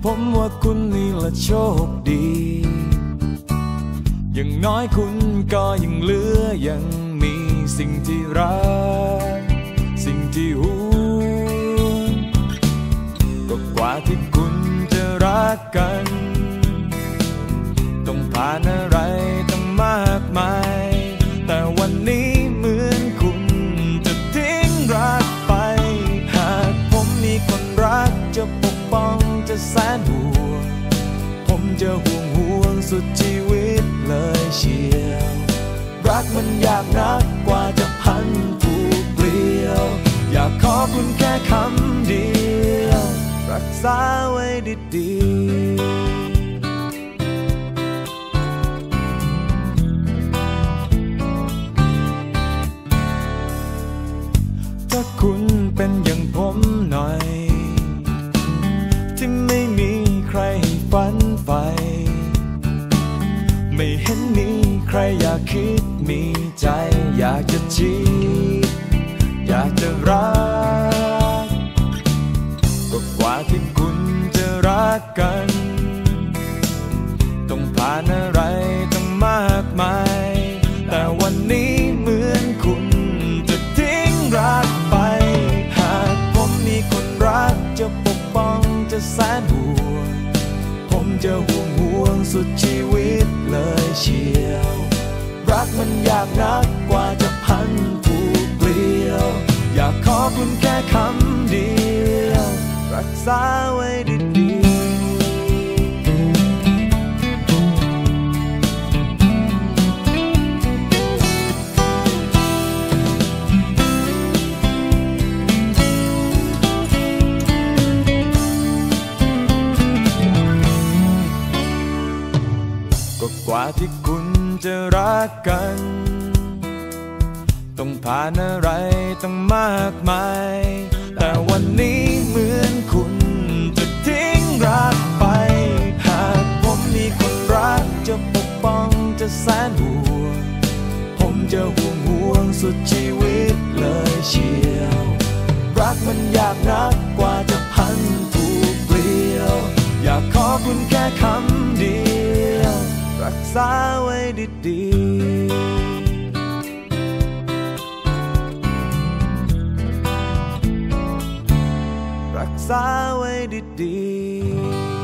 ผมว่าคุณนี่ละโชคดีอย่างน้อยคุณก็ยังเหลือยังมีสิ่งที่รักสิ่งที่ห่วงก็กว่าที่คุณจะรักกันต้องผ่านอะไรตั้งมากมายแต่วันนี้เหมือนคุณจะทิ้งรักไปหากผมมีคนรักจะปกป้องจะแสนห่วงผมจะห่วงสุดชีวิตเลยเชียวรักมันยากนักกว่าจะพันผูกเกลียวอยากขอคุณแค่คำเดียวรักษาไว้ดีๆถ้าคุณเป็นอย่างผมหน่อยที่ไม่มีใครฝันใฝ่ไม่เห็นมีใครอยากคิดมีใจอยากจะจีบอยากจะรักก็กว่าที่คุณจะรักกันต้องผ่านอะไรต้องมากมายแต่วันนี้เหมือนคุณจะทิ้งรักไปหากผมมีคนรักจะปกป้องจะแสนห่วงผมจะห่วงสุดชีวิตเลยเชียวรักมันยากนักกว่าจะพันผูกเกลียวอยากขอคุณแค่คำเดียวรักษาไว้ดีๆก็กว่าที่คุณจะรักกันต้องผ่านอะไรตั้งมากมายแต่วันนี้เหมือนคุณจะทิ้งรักไปหากผมมีคนรักจะปกป้องจะแสนห่วงผมจะห่วงสุดชีวิตเลยเชียวรักมันยากนักกว่าจะพันผูกเกลียวอยากขอคุณแค่คำเดียวรักษาไว้ดีๆรักษาไว้ดีๆ